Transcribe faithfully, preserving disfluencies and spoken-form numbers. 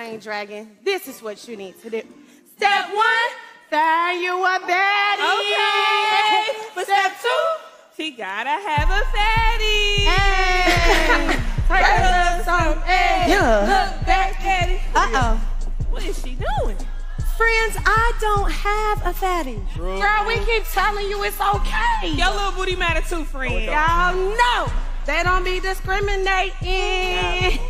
Green Dragon, this is what you need to do. Step one, find you a baddie. Okay. But step two, she gotta have a fatty. Hey. Take a look, some, hey. Yeah. Look back at it. Uh-oh. What is she doing? Friends, I don't have a fatty. True. Girl, we keep telling you it's okay. Your little booty matter too, friend. Y'all know they don't be discriminating.